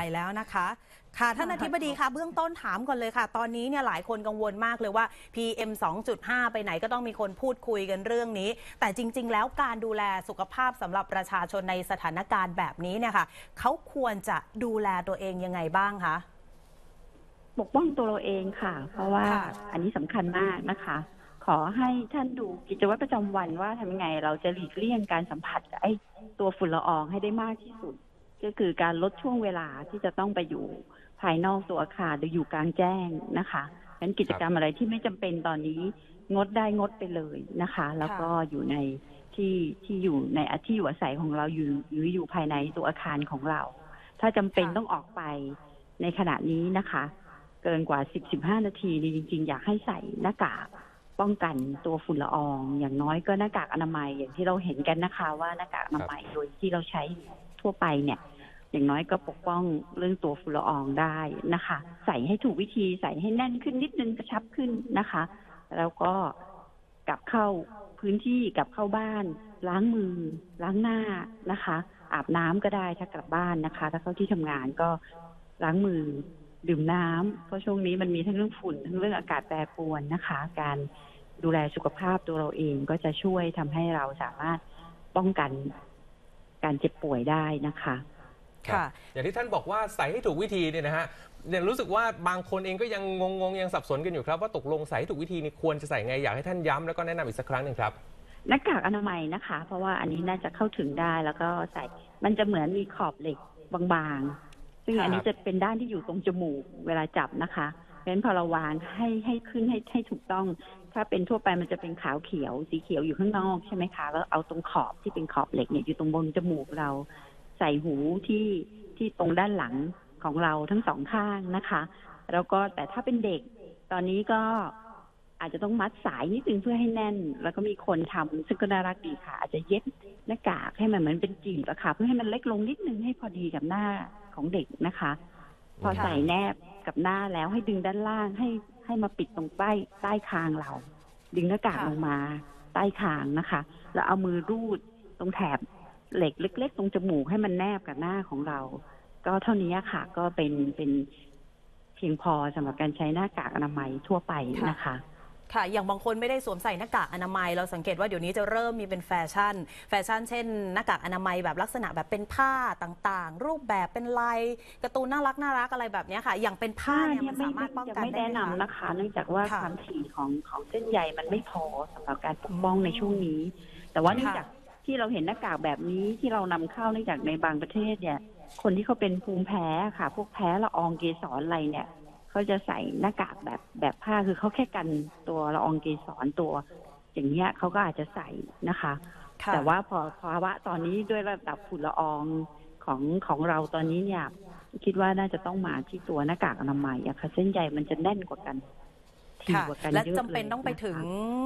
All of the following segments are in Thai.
แล้วนะคะค่ะท่านอธิบดีคะเบื้องต้นถามก่อนเลยค่ะตอนนี้เนี่ยหลายคนกังวลมากเลยว่า PM 2.5 ไปไหนก็ต้องมีคนพูดคุยกันเรื่องนี้แต่จริงๆแล้วการดูแลสุขภาพสำหรับประชาชนในสถานการณ์แบบนี้เนี่ยค่ะเขาควรจะดูแลตัวเองยังไงบ้างคะปกป้องตัวเราเองค่ะเพราะว่าอันนี้สำคัญมากนะคะขอให้ท่านดูกิจวัตรประจำวันว่าทำยังไงเราจะหลีกเลี่ยงการสัมผัสกับตัวฝุ่นละอองให้ได้มากที่สุดก็คือการลดช่วงเวลาที่จะต้องไปอยู่ภายนอกตัวอาคารหรืออยู่กลางแจ้งนะคะงั้นกิจกรรมอะไรที่ไม่จำเป็นตอนนี้งดได้งดไปเลยนะคะแล้วก็อยู่ในที่อยู่ในที่อยู่อาศัยของเราอยู่ภายในตัวอาคารของเราถ้าจำเป็นต้องออกไปในขณะนี้นะคะเกินกว่า 10-15 นาทีนี่จริงๆอยากให้ใส่หน้ากากป้องกันตัวฝุ่นละอองอย่างน้อยก็หน้ากากอนามัยอย่างที่เราเห็นกันนะคะว่าหน้ากากอนามัยโดยที่เราใช้ทั่วไปเนี่ยอย่างน้อยก็ปกป้องเรื่องตัวฝุ่นละอองได้นะคะใส่ให้ถูกวิธีใส่ให้แน่นขึ้นนิดนึงกระชับขึ้นนะคะแล้วก็กลับเข้าพื้นที่กลับเข้าบ้านล้างมือล้างหน้านะคะอาบน้ำก็ได้ถ้ากลับบ้านนะคะถ้าเข้าที่ทำงานก็ล้างมือดื่มน้ำเพราะช่วงนี้มันมีทั้งเรื่องฝุ่นทั้งเรื่องอากาศแปรปรวนนะคะการดูแลสุขภาพตัวเราเองก็จะช่วยทำให้เราสามารถป้องกันการเจ็บป่วยได้นะคะค่ะอย่างที่ท่านบอกว่าใส่ให้ถูกวิธีเนี่ยนะฮะเนี่ยรู้สึกว่าบางคนเองก็ยังงงยังสับสนกันอยู่ครับว่าตกลงใส่ให้ถูกวิธีนี่ควรจะใส่ไงอยากให้ท่านย้ำแล้วก็แนะนำอีกสักครั้งหนึ่งครับหน้ากากอนามัยนะคะเพราะว่าอันนี้น่าจะเข้าถึงได้แล้วก็ใส่มันจะเหมือนมีขอบเหล็กบางๆซึ่งอันนี้จะเป็นด้านที่อยู่ตรงจมูกเวลาจับนะคะเพราะฉะนั้นพอเราวางให้ขึ้นให้ถูกต้องถ้าเป็นทั่วไปมันจะเป็นขาวเขียวสีเขียวอยู่ข้างนอกใช่ไหมคะแล้วเอาตรงขอบที่เป็นขอบเหล็กเนี่ยอยู่ตรงบนจมูกเราใส่หูที่ตรงด้านหลังของเราทั้งสองข้างนะคะแล้วก็แต่ถ้าเป็นเด็กตอนนี้ก็อาจจะต้องมัดสายนิดนึงเพื่อให้แน่นแล้วก็มีคนทำซึ่งก็น่ารักดีค่ะอาจจะเย็บหน้ากากให้มันเหมือนเป็นจีบอะค่ะเพื่อให้มันเล็กลงนิดนึงให้พอดีกับหน้าของเด็กนะคะพอใส่แนบกับหน้าแล้วให้ดึงด้านล่างให้มาปิดตรงใต้คางเราดึงหน้ากากลงมาใต้คางนะคะแล้วเอามือรูดตรงแถบเหล็กเล็กๆตรงจมูกให้มันแนบกับหน้าของเราก็เท่านี้ค่ะก็เป็นเพียงพอสำหรับการใช้หน้ากากอนามัยทั่วไปนะคะค่ะอย่างบางคนไม่ได้สวมใส่หน้ากากอนามัยเราสังเกตว่าเดี๋ยวนี้จะเริ่มมีเป็นแฟชั่นเช่นหน้ากากอนามัยแบบลักษณะแบบเป็นผ้าต่างๆรูปแบบเป็นลายการ์ตูนน่ารักอะไรแบบนี้ค่ะอย่างเป็นผ้าเนี่ยมันสามารถป้องกันได้ไหมคะไม่แนะนำนะคะเนื่องจากว่าความถี่ของเส้นใยมันไม่พอสำหรับการปกป้องในช่วงนี้แต่ว่าเนื่องจากที่เราเห็นหน้ากากแบบนี้ที่เรานำเข้าเนื่องจากในบางประเทศเนี่ยคนที่เขาเป็นภูมิแพ้ค่ะพวกแพ้ละอองเกสรอะไรเนี่ยเขาจะใส่หน้ากากแบบผ้าคือเขาแค่กันตัวละอองเกสรตัวอย่างเงี้ยเขาก็อาจจะใส่นะคะแต่ว่าพอภาวะตอนนี้ด้วยระดับฝุ่นละอองของเราตอนนี้เนี่ยคิดว่าน่าจะต้องมาที่ตัวหน้ากากอนามัยอะค่ะเส้นใยมันจะแน่นกว่ากันถี่กว่ากันเยอะเลยและจำเป็นต้องไปถึง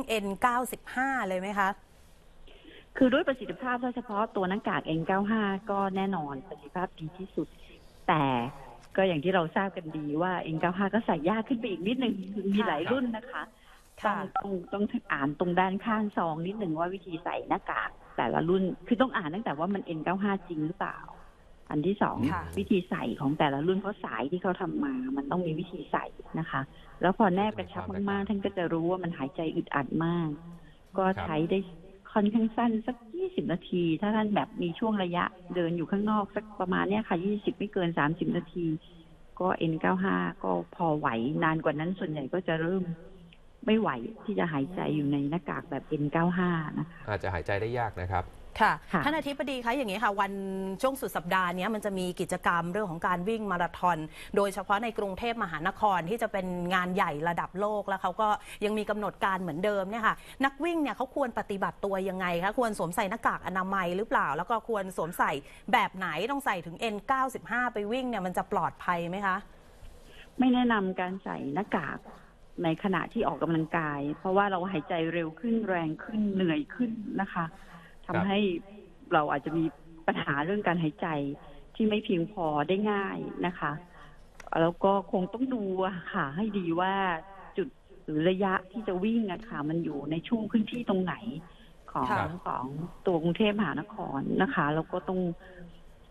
N95 เลยไหมคะคือด้วยประสิทธิภาพเฉพาะตัวหน้ากาก N95 ก็แน่นอนประสิทธิภาพดีที่สุดแต่ก็อย่างที่เราทราบกันดีว่า N95 ก็ใส่ยากขึ้นไปอีกนิดนึงมีหลายรุ่นนะคะต้องอ่านตรงด้านข้างซองนิดนึงว่าวิธีใส่หน้ากากแต่ละรุ่นคือต้องอ่านตั้งแต่ว่ามัน N95 จริงหรือเปล่าอันที่สองวิธีใส่ของแต่ละรุ่นเพราะสายที่เขาทำมามันต้องมีวิธีใส่นะคะแล้วพอแนบกระชับมากๆท่านก็จะรู้ว่ามันหายใจอึดอัดมากก็ใช้ได้ค่อนข้างสั้นสัก20นาทีถ้าท่านแบบมีช่วงระยะเดินอยู่ข้างนอกสักประมาณเนี้ยค่ะ20ไม่เกิน30นาทีก็ N95 ก็พอไหวนานกว่านั้นส่วนใหญ่ก็จะเริ่มไม่ไหวที่จะหายใจอยู่ในหน้ากากแบบ N95 นะคะอาจจะหายใจได้ยากนะครับค่ะท่านอธิบดีคะอย่างนี้ค่ะวันช่วงสุดสัปดาห์นี้มันจะมีกิจกรรมเรื่องของการวิ่งมาราธอนโดยเฉพาะในกรุงเทพมหานครที่จะเป็นงานใหญ่ระดับโลกแล้วเขาก็ยังมีกำหนดการเหมือนเดิมเนี่ยค่ะนักวิ่งเนี่ยเขาควรปฏิบัติตัวยังไงคะควรสวมใส่หน้ากากอนามัยหรือเปล่าแล้วก็ควรสวมใส่แบบไหนต้องใส่ถึง N95 ไปวิ่งเนี่ยมันจะปลอดภัยไหมคะไม่แนะนำการใส่หน้ากากในขณะที่ออกกำลังกายเพราะว่าเราหายใจเร็วขึ้นแรงขึ้นเหนื่อยขึ้นนะคะทำให้เราอาจจะมีปัญหาเรื่องการหายใจที่ไม่เพียงพอได้ง่ายนะคะแล้วก็คงต้องดูค่ะให้ดีว่าจุดหรือระยะที่จะวิ่งค่ะมันอยู่ในช่วงพื้นที่ตรงไหนของตัวกรุงเทพมหานครนะคะแล้วก็ต้อง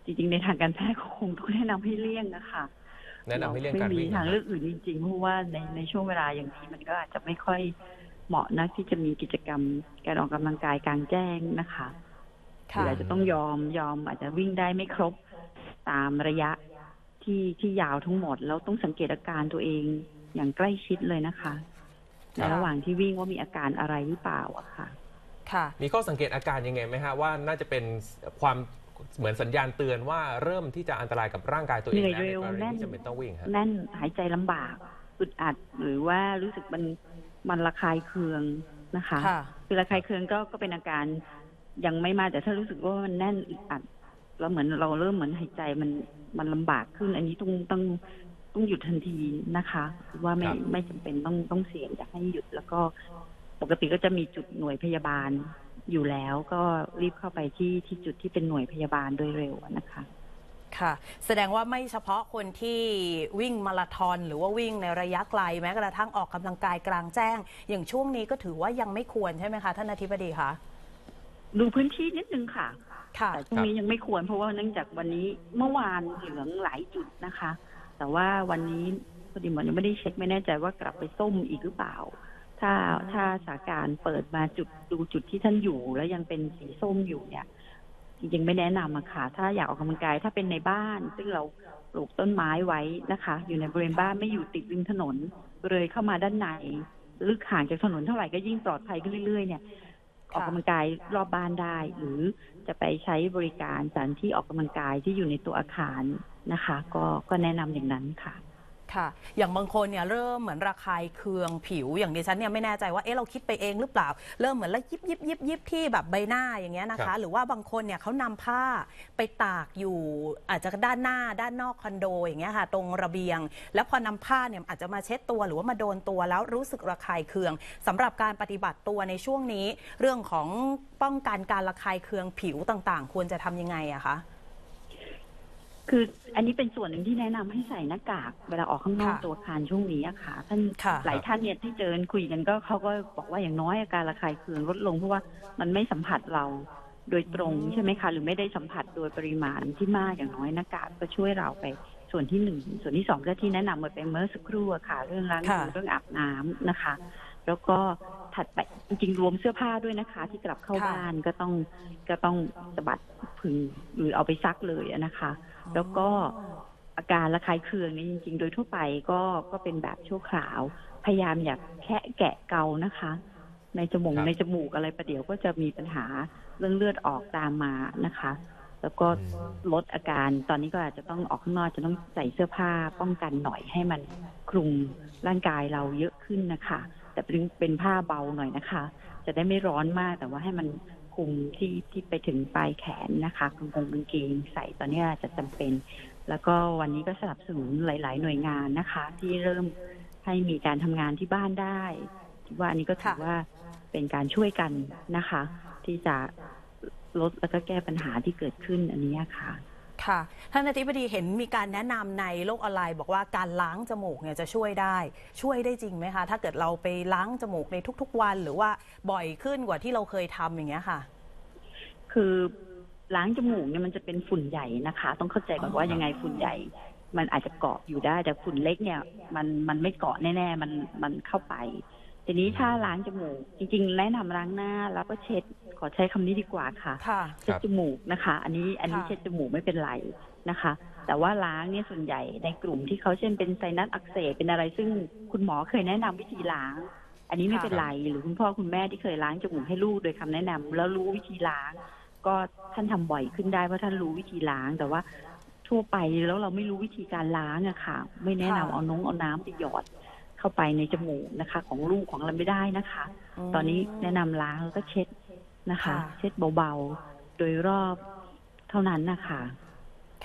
จริงๆในทางการแพทย์คงต้องแนะนำให้เลี่ยงนะคะแนะนำให้เลี่ยงการไม่มีวิ่งทางเลือกอื่นจริงๆเพราะว่าในช่วงเวลาอย่างนี้มันก็อาจจะไม่ค่อยเหมาะนักที่จะมีกิจกรรมการออกกำลังกายกลางแจ้งนะคะหรืออาจจะต้องยอมอาจจะวิ่งได้ไม่ครบตามระยะที่ยาวทั้งหมดแล้วต้องสังเกตอาการตัวเองอย่างใกล้ชิดเลยนะคะในระหว่างที่วิ่งว่ามีอาการอะไรหรือเปล่าอะค่ะมีข้อสังเกตอาการยังไงไหมฮะว่าน่าจะเป็นความเหมือนสัญญาณเตือนว่าเริ่มที่จะอันตรายกับร่างกายตัวเองแล้วในกรณีที่จำเป็นต้องวิ่งครับแน่นหายใจลำบากอึดอัดหรือว่ารู้สึกมันระคายเคืองนะคะคือระคายเคืองก็เป็นอาการยังไม่มาแต่ถ้ารู้สึกว่ามันแน่นอึดอัดแล้วเหมือนเราเริ่มเหมือนหายใจมันลำบากขึ้นอันนี้ต้องหยุดทันทีนะคะว่าไม่จำเป็นต้องเสี่ยงอยากให้หยุดแล้วก็ปกติก็จะมีจุดหน่วยพยาบาลอยู่แล้วก็รีบเข้าไปที่จุดที่เป็นหน่วยพยาบาลโดยเร็วนะคะค่ะแสดงว่าไม่เฉพาะคนที่วิ่งมาราธอนหรือว่าวิ่งในระยะไกลแม้กระทั่งออกกำลังกายกลางแจ้งอย่างช่วงนี้ก็ถือว่ายังไม่ควรใช่ไหมคะท่านอธิบดีคะดูพื้นที่นิดนึงค่ะแต่ช่วงนี้ยังไม่ควรเพราะว่าเนื่องจากวันนี้เมื่อวานเหลืองหลายจุดนะคะแต่ว่าวันนี้พอดีหมอยังไม่ได้เช็คไม่แน่ใจว่ากลับไปส้มอีกหรือเปล่าถ้าสถานการณ์เปิดมาดูจุดที่ท่านอยู่แล้วยังเป็นสีส้มอยู่เนี่ยจริงๆไม่แนะนำอะค่ะถ้าอยากออกกำลังกายถ้าเป็นในบ้านซึ่งเราปลูกต้นไม้ไว้นะคะอยู่ในบริเวณบ้านไม่อยู่ติดริมถนนเลยเข้ามาด้านในลึกห่างจากถนนเท่าไหร่ก็ยิ่งปลอดภัยขึ้นเรื่อยๆเนี่ยออกกำลังกายรอบบ้านได้หรือจะไปใช้บริการสถานที่ออกกำลังกายที่อยู่ในตัวอาคารนะคะก็แนะนำอย่างนั้นค่ะค่ะอย่างบางคนเนี่ยเริ่มเหมือนระคายเคืองผิวอย่างดิฉันเนี่ยไม่แน่ใจว่าเราคิดไปเองหรือเปล่าเริ่มเหมือนแล้วยิบที่แบบใบหน้าอย่างเงี้ยนะคะหรือว่าบางคนเนี่ยเขานำผ้าไปตากอยู่อาจจะด้านหน้าด้านนอกคอนโดอย่างเงี้ยค่ะตรงระเบียงแล้วพอนำผ้าเนี่ยอาจจะมาเช็ดตัวหรือว่ามาโดนตัวแล้วรู้สึกระคายเคืองสำหรับการปฏิบัติตัวในช่วงนี้เรื่องของป้องกันการระคายเคืองผิวต่างๆควรจะทำยังไงอะคะคืออันนี้เป็นส่วนหนึ่งที่แนะนำให้ใส่หน้ากากเวลาออกข้างนอกตัวอาคารช่วงนี้อะค่ะท่านหลายท่านเนี่ยที่เจอคุยกันก็เขาก็บอกว่าอย่างน้อยอาการระคายเคืองลดลงเพราะว่ามันไม่สัมผัสเราโดยตรงใช่ไหมคะหรือไม่ได้สัมผัสโดยปริมาณที่มากอย่างน้อยหน้ากากก็ช่วยเราไปส่วนที่หนึ่งส่วนที่สองก็ที่แนะนำมาเป็นเมื่อสักครู่อะค่ะเรื่องล้างมือเรื่องอาบน้ำนะคะแล้วก็ถัดไปจริงๆรวมเสื้อผ้าด้วยนะคะที่กลับเข้าบ้านก็ต้องสะบัดผึ่งหรือเอาไปซักเลยนะคะแล้วก็อาการระคายเคืองนี่จริงๆโดยทั่วไปก็เป็นแบบชั่วคราวพยายามอย่าแค่แกะเกานะคะในจมูกอะไรประเดี๋ยวก็จะมีปัญหาเรื่องเลือดออกตามมานะคะแล้วก็ลดอาการตอนนี้ก็อาจจะต้องออกข้างนอกจะต้องใส่เสื้อผ้าป้องกันหน่อยให้มันคลุมร่างกายเราเยอะขึ้นนะคะแต่เป็นผ้าเบาหน่อยนะคะจะได้ไม่ร้อนมากแต่ว่าให้มันคุมที่ไปถึงปลายแขนนะคะกางเกงใส่ตอนนี้อาจจะจำเป็นแล้วก็วันนี้ก็สนับสนุนหลายๆหน่วยงานนะคะที่เริ่มให้มีการทำงานที่บ้านได้ว่าอันนี้ก็ถือว่าเป็นการช่วยกันนะคะที่จะลดแล้วก็แก้ปัญหาที่เกิดขึ้นอันนี้ค่ะค่ะท่านอธิบดีเห็นมีการแนะนำในโลกออนไลน์บอกว่าการล้างจมูกเนี่ยจะช่วยได้จริงไหมคะถ้าเกิดเราไปล้างจมูกในทุกๆวันหรือว่าบ่อยขึ้นกว่าที่เราเคยทำอย่างเงี้ยค่ะคือล้างจมูกเนี่ยมันจะเป็นฝุ่นใหญ่นะคะต้องเข้าใจก่อนว่ายังไงฝุ่นใหญ่มันอาจจะเกาะอยู่ได้แต่ฝุ่นเล็กเนี่ยมันไม่เกาะแน่ๆมันเข้าไปทีนี้ถ้าล้างจมูกจริงๆแนะนำล้างหน้าแล้วก็เช็ดขอใช้คำนี้ดีกว่าค่ะเช็ดจมูกนะคะอันนี้เช็ดจมูกไม่เป็นไรนะคะแต่ว่าล้างเนี่ยส่วนใหญ่ในกลุ่มที่เขาเช่นเป็นไซนัสอักเสบเป็นอะไรซึ่งคุณหมอเคยแนะนำวิธีล้างอันนี้ไม่เป็นไรหรือคุณพ่อคุณแม่ที่เคยล้างจมูกให้ลูกโดยคำแนะนำแล้วรู้วิธีล้างก็ท่านทำบ่อยขึ้นได้เพราะท่านรู้วิธีล้างแต่ว่าทั่วไปแล้วเราไม่รู้วิธีการล้างอะค่ะไม่แนะนำเอาน้ำไปหยอดเข้าไปในจมูกนะคะของลูกของเราไม่ได้นะคะตอนนี้แนะนำล้างแล้วก็เช็ดนะคะเช็ดเบาๆโดยรอบเท่านั้นนะคะค่ะ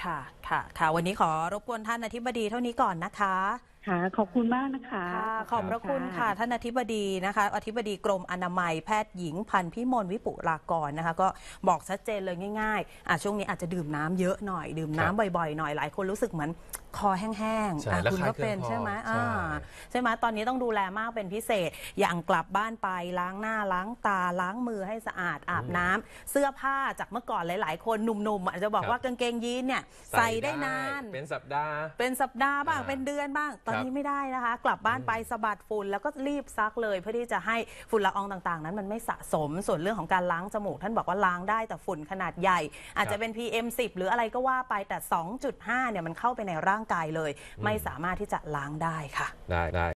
ค่ะวันนี้ขอรบกวนท่านอธิบดีเท่านี้ก่อนนะคะค่ะขอบคุณมากนะคะค่ะขอบพระคุณค่ะท่านอธิบดีนะคะอธิบดีกรมอนามัยแพทย์หญิงพันธุ์พิมลวิปุรากรนะคะก็บอกชัดเจนเลยง่ายๆช่วงนี้อาจจะดื่มน้ำเยอะหน่อยดื่มน้ำบ่อยๆหน่อยหลายคนรู้สึกเหมือนคอแห้งๆคุณก็เป็นใช่ไหมใช่ไหมตอนนี้ต้องดูแลมากเป็นพิเศษอย่างกลับบ้านไปล้างหน้าล้างตาล้างมือให้สะอาดอาบน้ำเสื้อผ้าจากเมื่อก่อนหลายๆคนหนุ่มๆอาจจะบอกว่ากางเกงยีนเนี่ยใส่ได้นานเป็นสัปดาห์บ้างเป็นเดือนบ้างตอนนี้ไม่ได้นะคะกลับบ้านไปสะบัดฝุ่นแล้วก็รีบซักเลยเพื่อที่จะให้ฝุ่นละอองต่างๆนั้นมันไม่สะสมส่วนเรื่องของการล้างจมูกท่านบอกว่าล้างได้แต่ฝุ่นขนาดใหญ่อาจจะเป็น PM10 หรืออะไรก็ว่าไปแต่ 2.5 เนี่ยมันเข้าไปในร่างกายเลยไม่สามารถที่จะล้างได้ค่ะได้